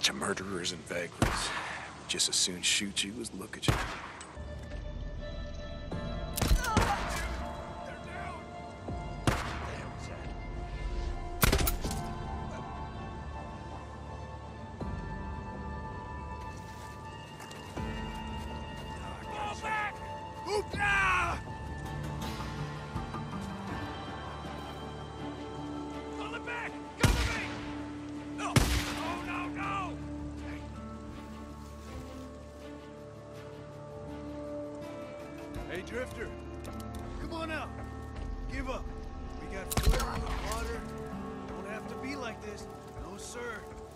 Bunch of murderers and vagrants. Just as soon shoot you as look at you. Hey, Drifter, come on out. Give up. We got food, water. Don't have to be like this. No, sir.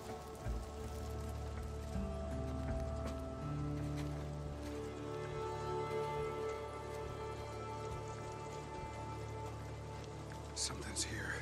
Something's here.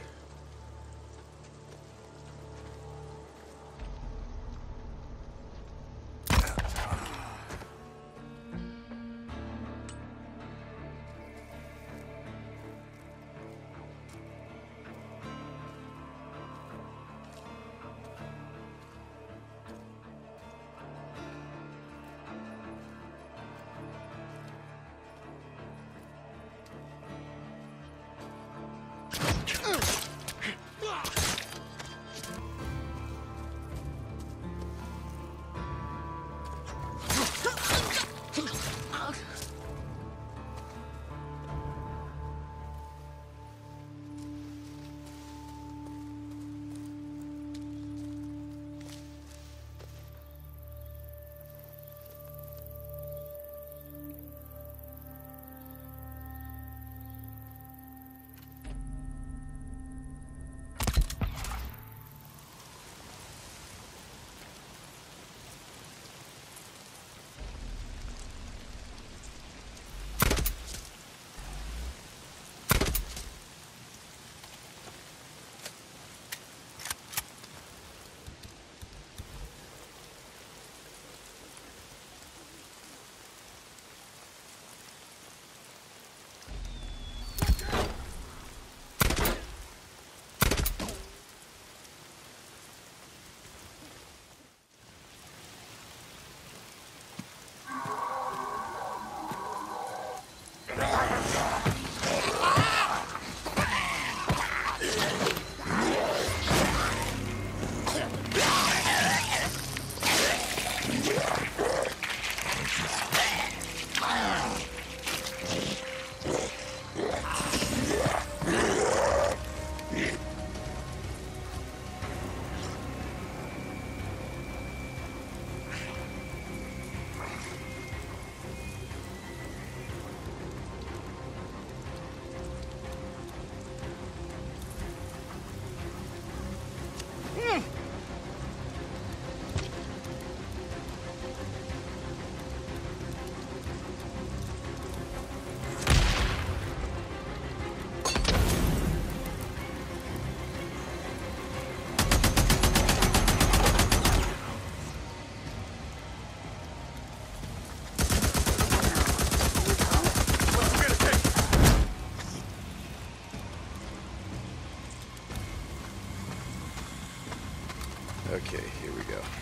Okay, here we go.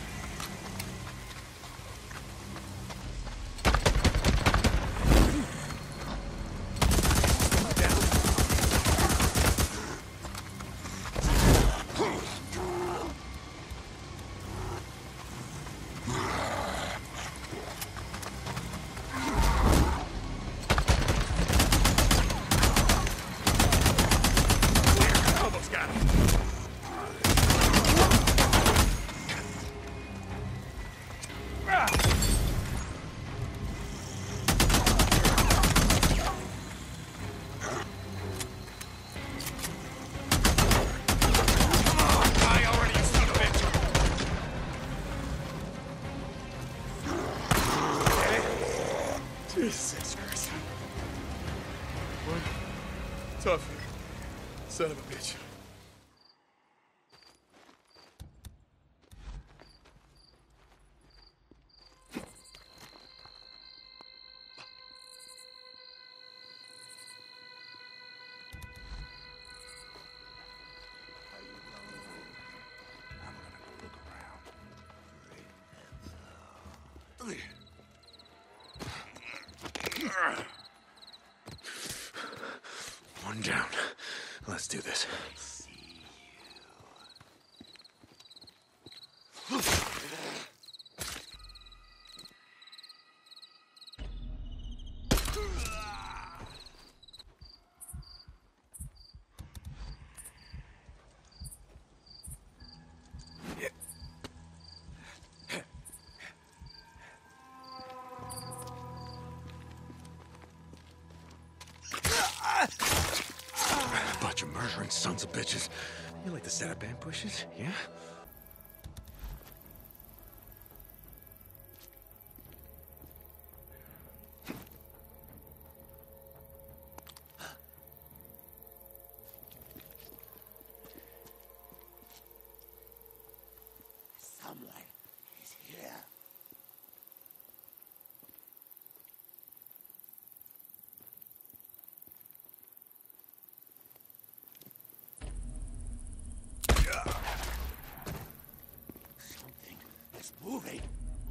Almost got him. Jesus Christ. One tough son of a bitch. I'm gonna go look around. One down. Let's do this. Bunch of murdering sons of bitches. You like to set up ambushes, yeah? Someone is here. Something is moving.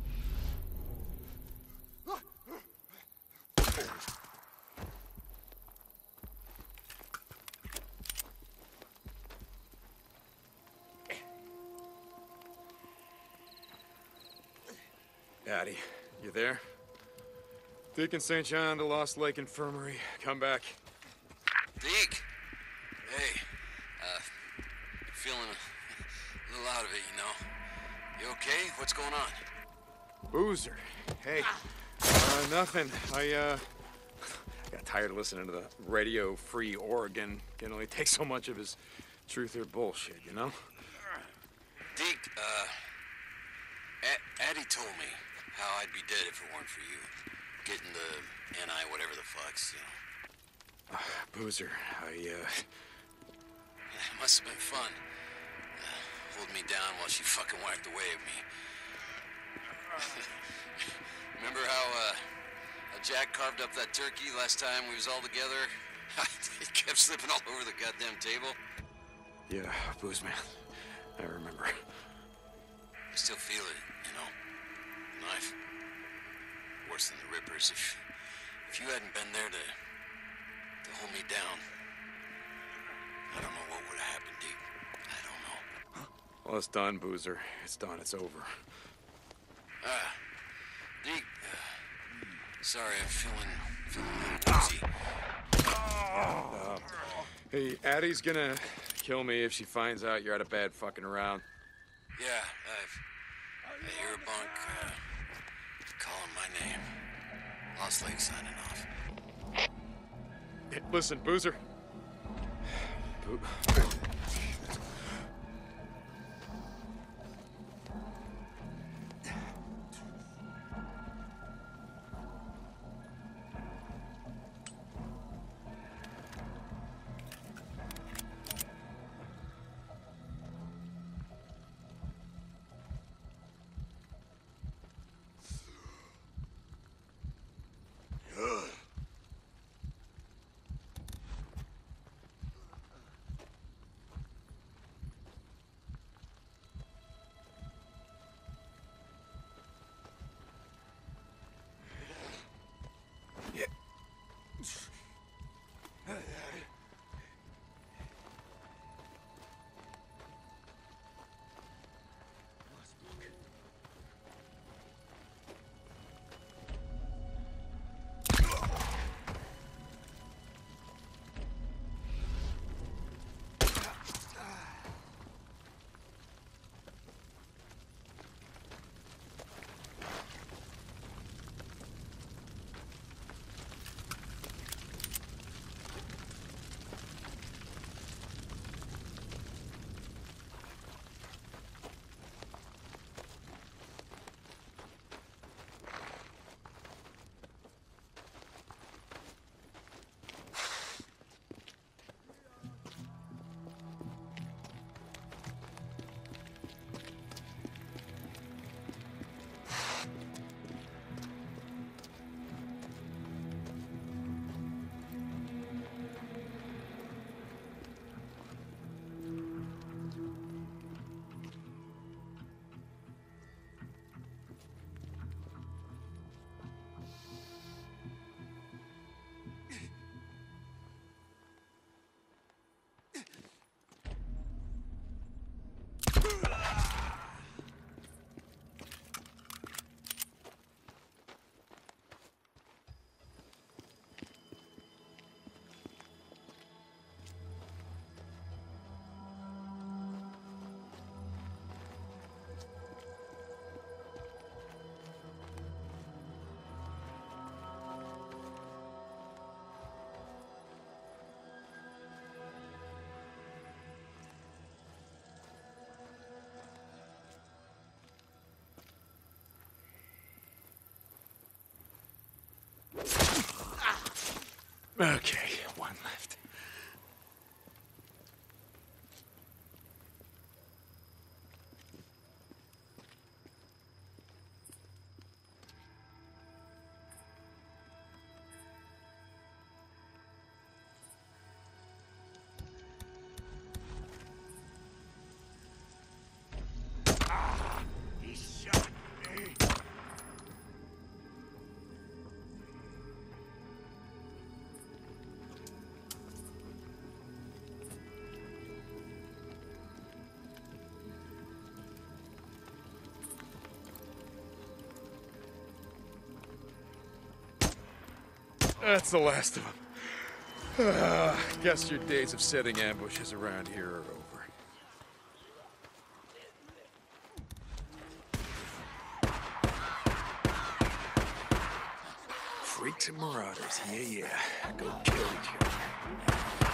Addie, you there? Deacon St. John to Lost Lake Infirmary. Come back. Deke! Hey, feeling a little out of it, you know. You okay? What's going on? Boozer. Hey. Nothing. I got tired of listening to the Radio Free Oregon. Can only take so much of his truth or bullshit, you know? Deke, Addie told me how I'd be dead if it weren't for you. Getting the NI whatever the fucks, you know. Boozer, It must have been fun. Holding me down while she fucking whacked away at me. Remember how Jack carved up that turkey last time we was all together? It kept slipping all over the goddamn table. yeah, Booze man. I remember. I still feel it, you know. The knife. Worse than the Rippers. If you hadn't been there to hold me down, I don't know what would have happened, Deke. I don't know. Well, it's done, Boozer. It's done. It's over. Deke, sorry, I'm feeling a little woozy. Hey, Addie's gonna kill me if she finds out you're out of bed fucking around. Yeah, I hear a bunk calling my name. Lost Lake signing off. Hey, listen, Boozer. Okay, one left. He shot me. That's the last of them. Guess your days of setting ambushes around here are over. Freaks and marauders, yeah. Go kill each other.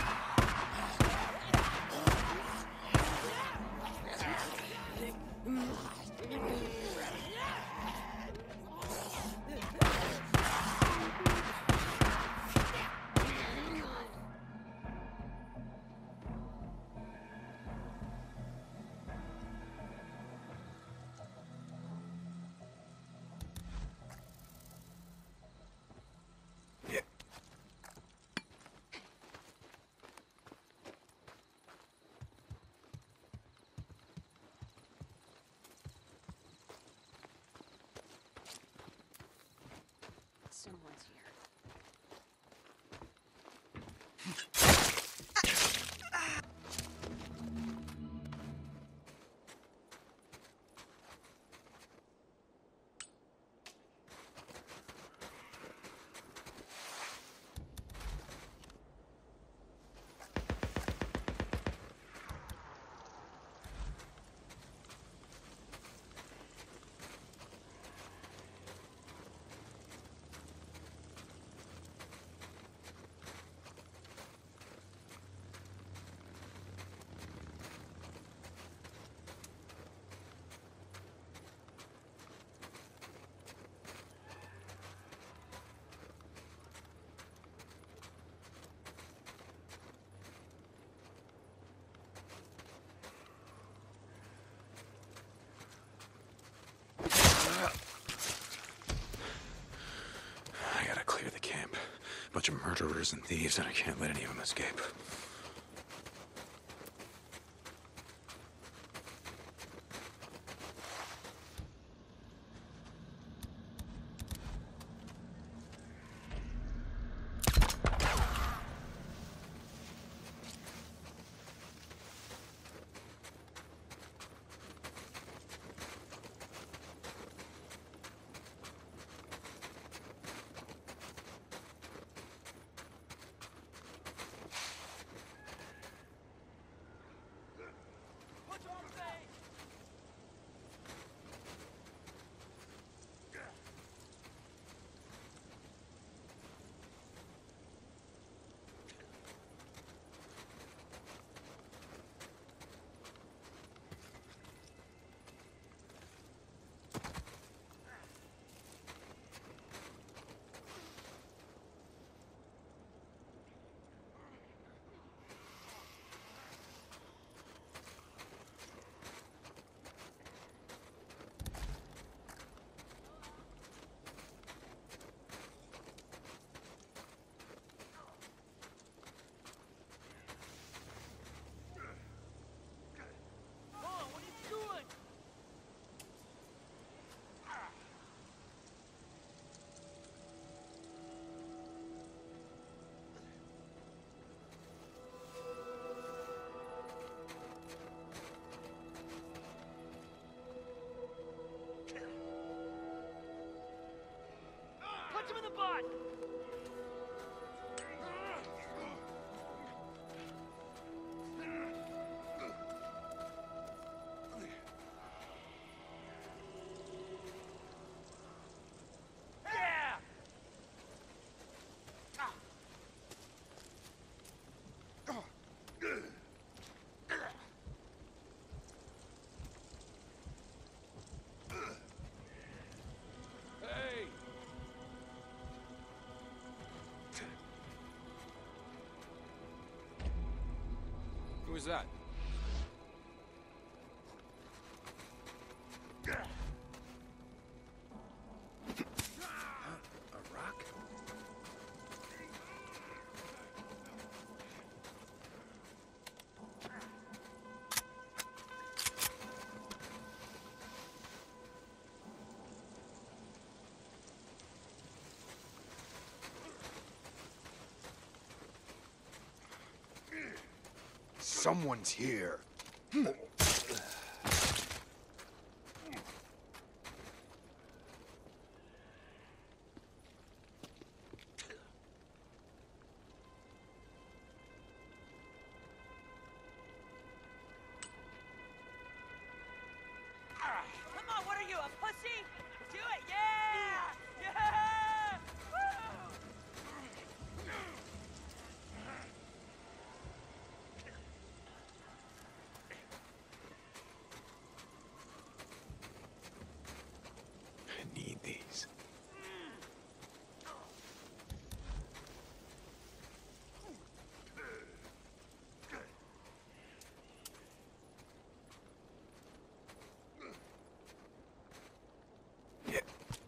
Yeah. Someone's here. I gotta clear the camp. Bunch of murderers and thieves, and I can't let any of them escape. was that? A rock? Someone's here. Come on, what are you, a pussy? Do it, yeah! Yeah! Woo! I need these. Yeah.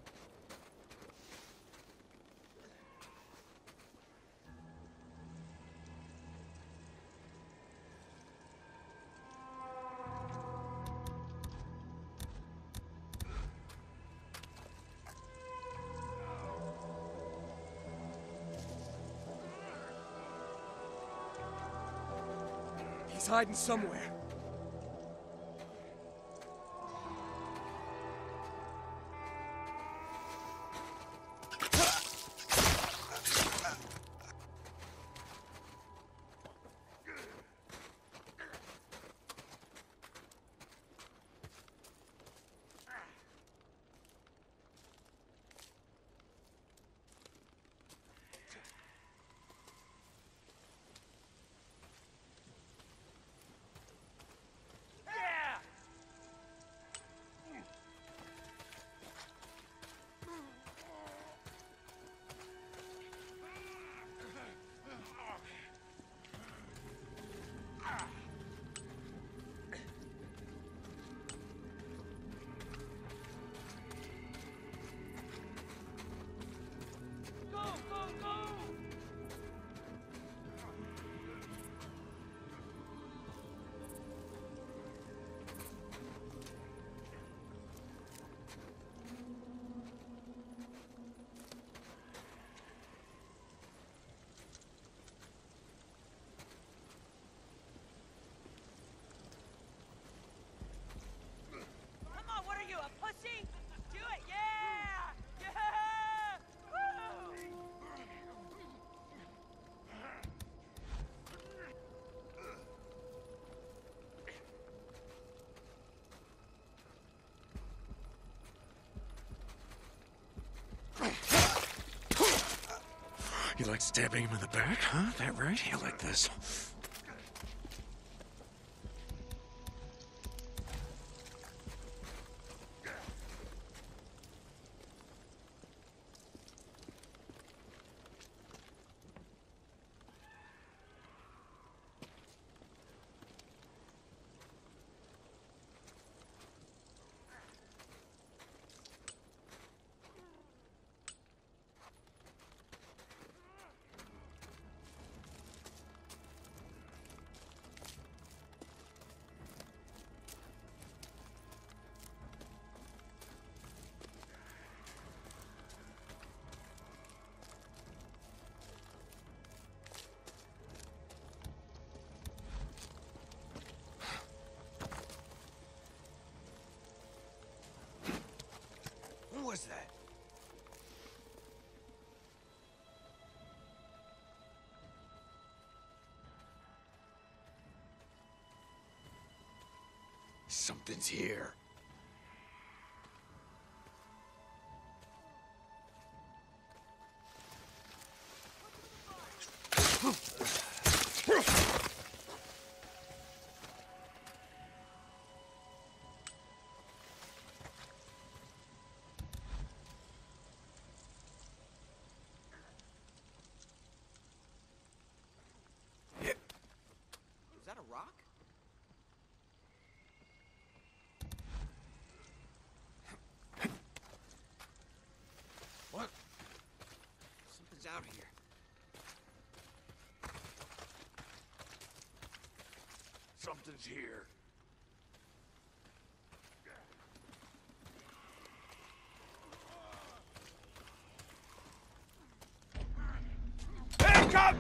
He's hiding somewhere. Yeah! Go, go, go! Come on, what are you, a pussy? Do it, yeah! Yeah! Woo! You like stabbing him in the back, huh? That right? You like this? Who was that? Something's here. Is that a rock? Something's here. Hey, cop!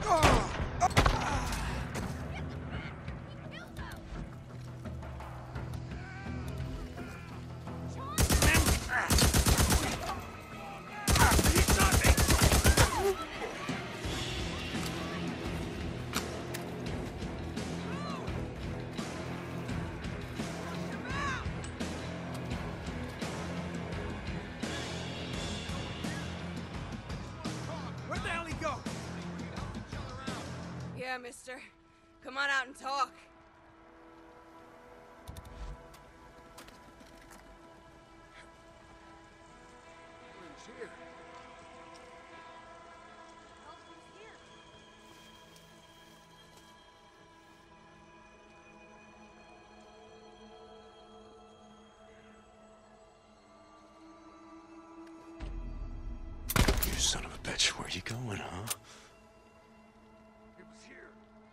Where the hell he go? Yeah, mister. Come on out and talk. Who's here? You son of a bitch, where you going, huh? It was here.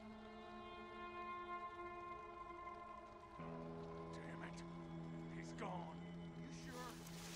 Damn it. He's gone. You sure?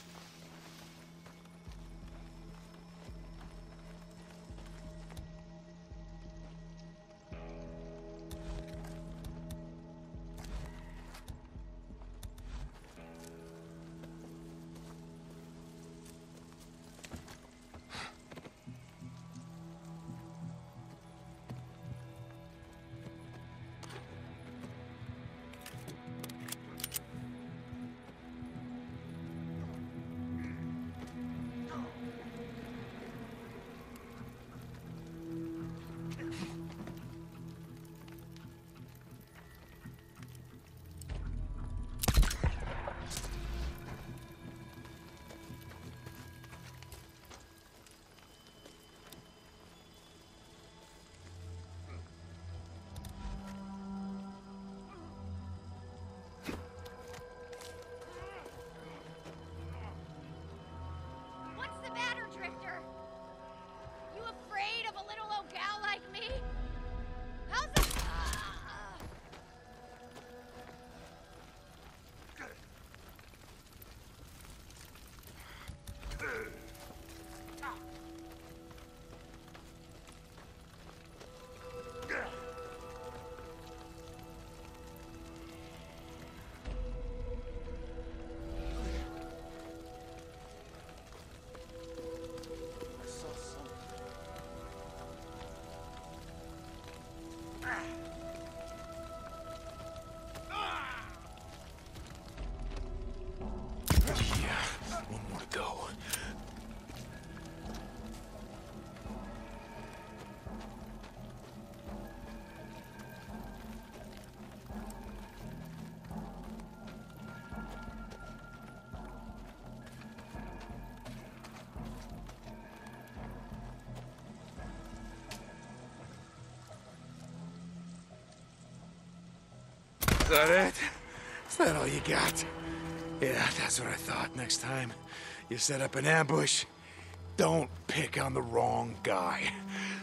What's the matter, Drifter? You afraid of a little old gal like me? How's it? I saw something. Yeah, one more to go. Is that it? Is that all you got? Yeah, that's what I thought. Next time you set up an ambush, don't pick on the wrong guy.